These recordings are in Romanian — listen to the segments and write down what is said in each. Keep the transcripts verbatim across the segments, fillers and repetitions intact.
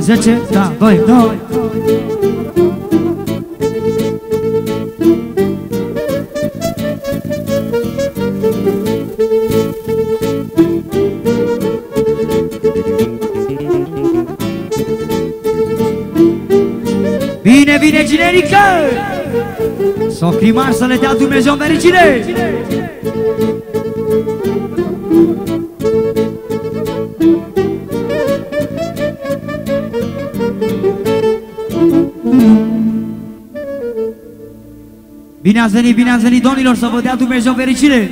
zece, da, doi, doi. Bine, bine, generică! Socrimar să le dea Dumnezeu fericire! Bine ați venit, bine ați venit, domnilor, să vă dea Dumnezeu fericire!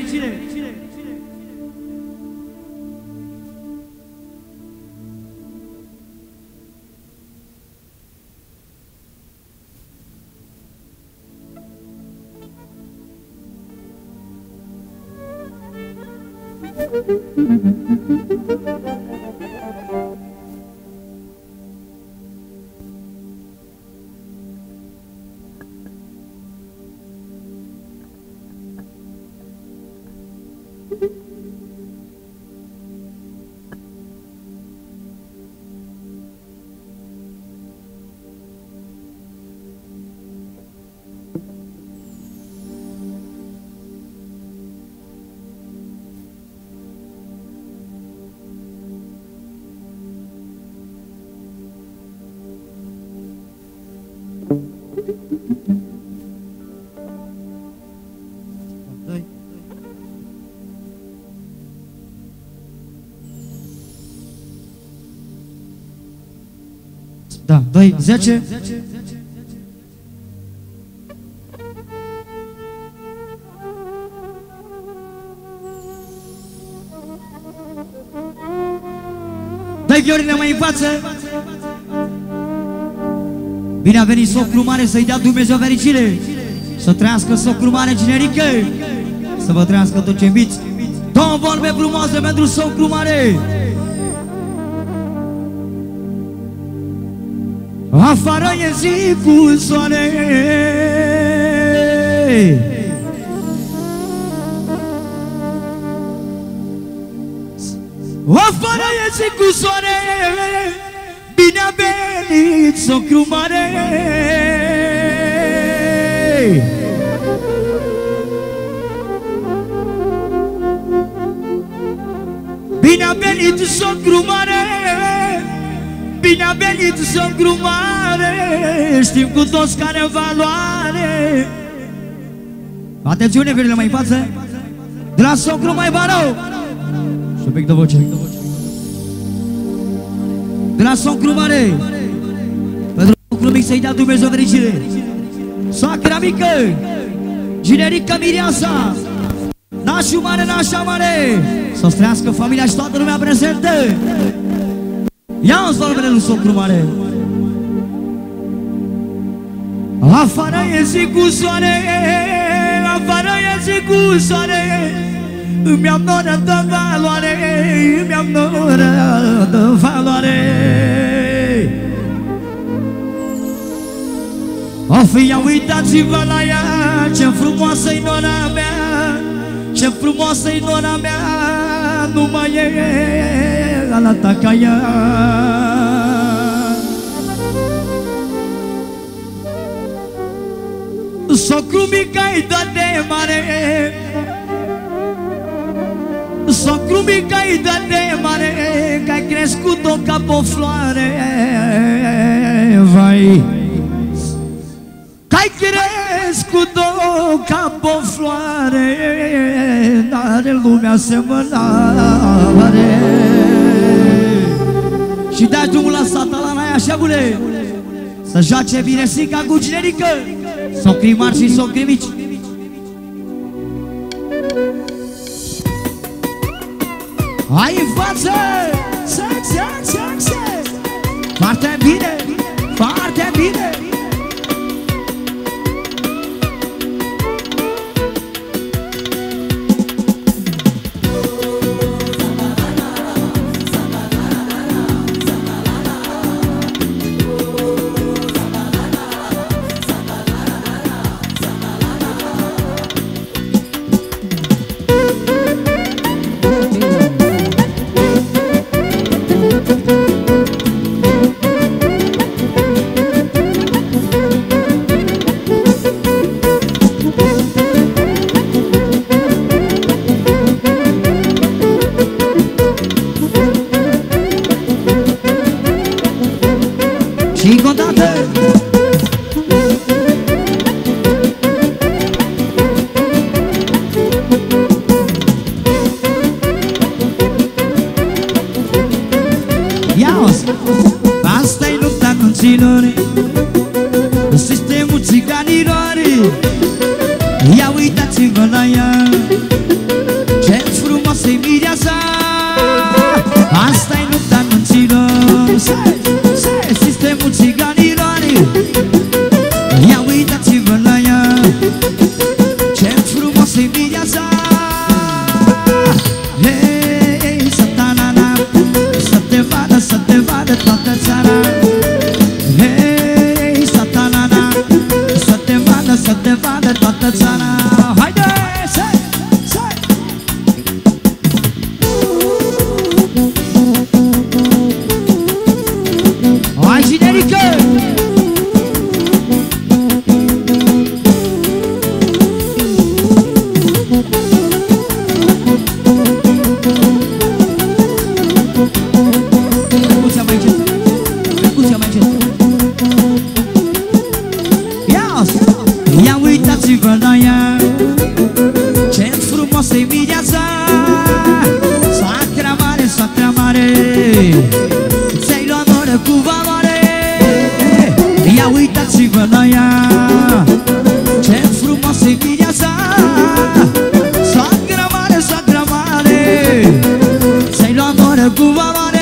Da, doi, zece. Dă-i viorile mai în față. Bine a venit socru mare, să-i dea Dumnezeu fericire. Să trăiască socru mare, generică. Să vă trăiască tot ce iubiți. Două vorbe frumoase pentru socru mare. Afară e zi cu soare, afară e zi cu soare, bine a venit socru mare. Bine a venit socru mare, bine a venit socru mare, știm cu toți care în valoare. Atențiune, virile mai în față. De la socru mai barou. Și un pic de voce. De la socru mare, pentru socru mic să-i dea Dumnezeu fericire. Soacra mică, generică Miriasa, nașul mare, nașa mare, să-ți trăiască familia și toată lumea prezentă. Ia-o-ți vorbele lui socru mare. Afară e zi cu soare, afară e zi cu soare, îmi am noră de valoare, îmi am noră de valoare. O fi, ia uitați-vă la ea, ce frumoasă-i nora mea, ce frumoasă-i nora mea, nu mai e alta ca ea. Socru mică-i dă de mare, socru mică-i dă de mare, că-ai crescut-o ca pe o floare. Vai, că-ai crescut-o ca pe o floare, n-are lumea asemănare. Și dai drumul la satalana aia, așa bune, să joace bine sica cu generică, socrii mari și socrii mici. Hai în față! Foarte bine! Foarte bine! Ia uitați-vă la ea, ce frumoasă-i mireasa. Asta-i nunta nunților, sistemul țiganilor. Ia uitați-vă la ea, ce frumoasă-i mireasa. Hei, satanana, să te vadă, să te vadă toată țara. Hei, satanana, să te vadă, să te vadă toată țara. Haide, sai, sai. Hai, generică! Percuția mai încet, percuția mai încet. Ia uitați-vă la ea, ce frumoasă-i mireasa. Soacra mare, soacra mare, ți-ai luat oră cu valoare. Ia uitați-vă la ea, ce frumoasă-i mireasa. Soacra mare, soacra mare, ți-ai luat oră cu valoare.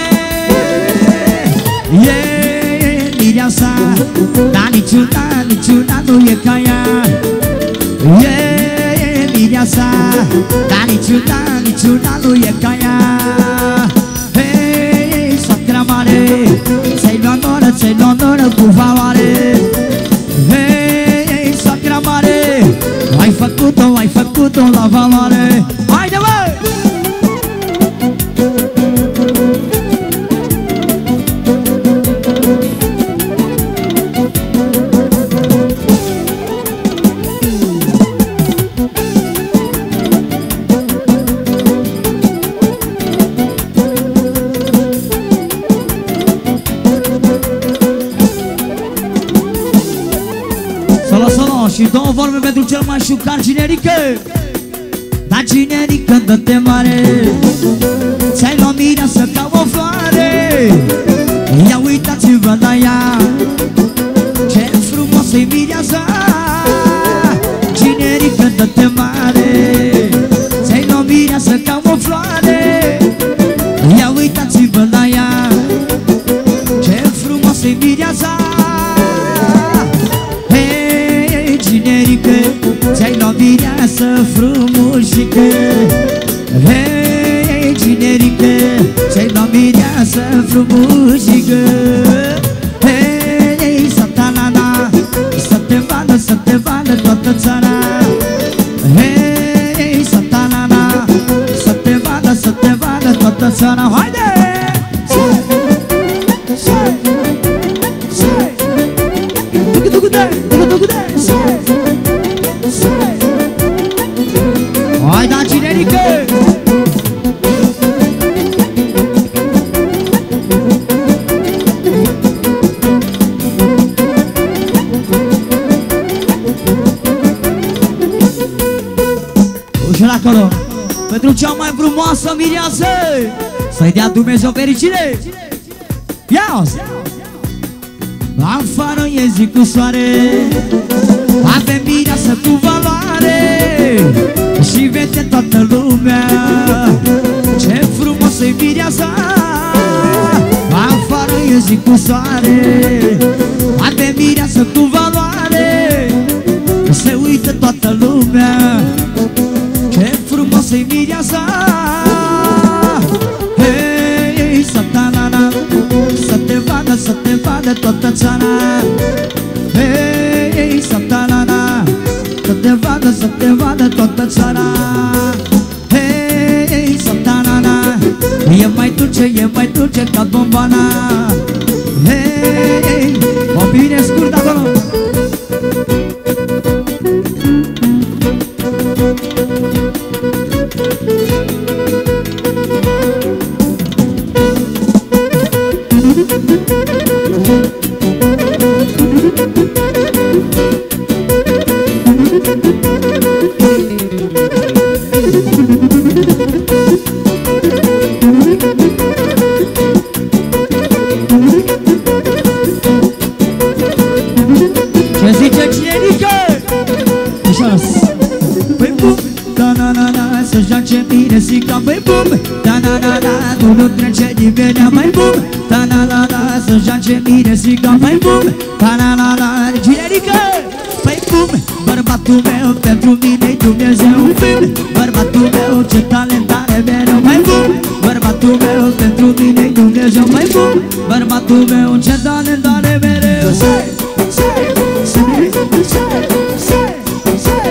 E mireasa, dar niciuna, niciuna nu e ca ea. E mireasa, dar niciuna, niciuna nu e ca ea. Hei, soacra mare, ți-ai luat oră, ți-ai luat oră cu valoare. Hei, soacra mare, ai făcut-o, ai făcut-o la valoare. Haide, bă! Și două vorbe pentru cel mai șucar, generică. Da, generică, dă-te mare, ți-ai luat mireasă ca o floare. Ia uitați-vă la ea, ce frumoasă-i mireasa. Generică, dă-te mare, ți-ai luat mireasă ca o floare. Ia uitați-vă la ea, ce frumoasă-i mireasa. Generică, ți-ai luat mireasă frumușică. Hei, generică, ți-ai luat mireasă frumușică. Hei, satanana, să te vadă, să te vadă toată țara. Hei, satanana, să te vadă, să te vadă toată țara. Haide! Hai, da, generică! Ușor acolo, pentru cea mai frumoasă mireasă, să-i dea Dumnezeu fericire! Ia-o-ți! Afară e zi cu soare, avem mireasă cu valoare. Și vede toată lumea, ce frumoasă-i mireasa. Afară e zi cu soare, avem mireasă cu valoare. Se uită toată lumea, ce frumoasă-i mireasa. Hei, satanana, să te vadă, să te vadă toată țara. Hei, satanana, să te vadă, să te vadă toată țara. Hei, satanana, e mai dulce, e mai dulce ca bombana. Hei, o bine scurt acolo. sus. Păi bum, da-na-na-na, să joace Miresica. Păi bum, da-na-na-na, tu nu trece nimeni. Păi bum, da-na-na-na, să joace Miresica. Păi bum, da-na-na-na, Ginerică. Păi bum, bărbatul meu pentru mine-i Dumnezeu. Bum, bărbatul meu ce talent are mereu. Păi bum, bărbatul meu pentru mine-i Dumnezeu. Păi bum, bărbatul meu ce talent are mereu. Say, say, say, say, say, say.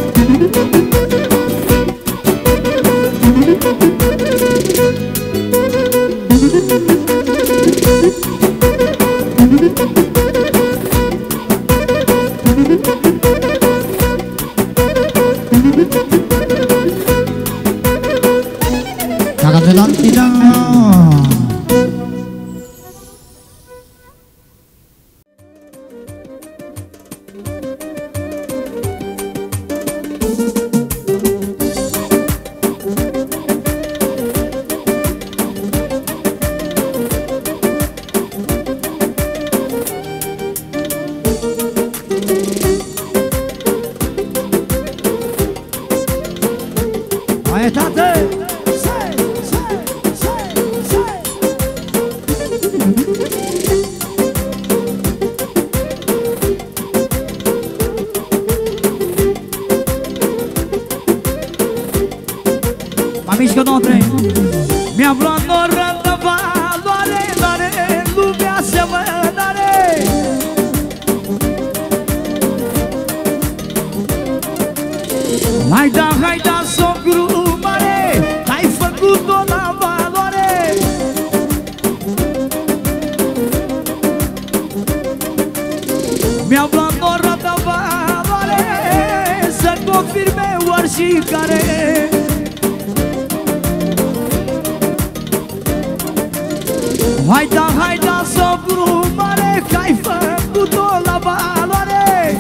Mi-am luat noră de valoare, n-are lumea asemănare. Hai da, hai da, socru mare, ai făcut-o la valoare. Mi-am luat noră de valoare, să confirme oricare. Hai da, hai da, socru mare, că ai făcut-o la valoare.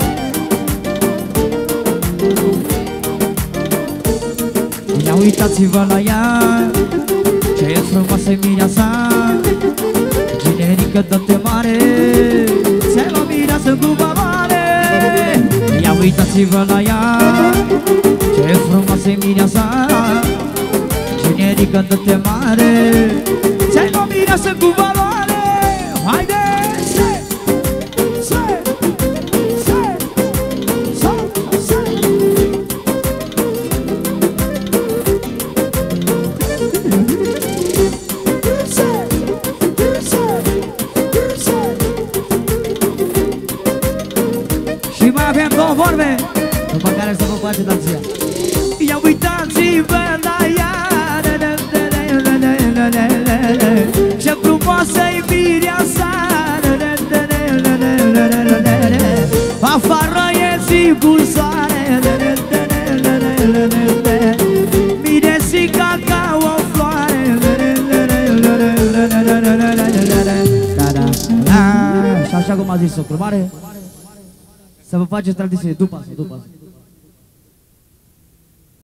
Ia uitați-vă la ea, ce e frumoasă-i mireasa. Generică dă-te mare, se la mireasă cu valoare. Ia uitați-vă la ea, ce e frumoasă-i mireasa. Generică dă-te mare, ți-ai luat mireasă cu valoare. Haide! Se! Se! Se! Se! Se! Și mai avem două vorbe după care să vă face danția. Ia uitați-vă la ea, ce frumoasă-i mireasa. Afară e zi cu soare, Miresica ca o floare. Și așa cum a zis socru mare, să vă faceți tradiție după asta, după asta.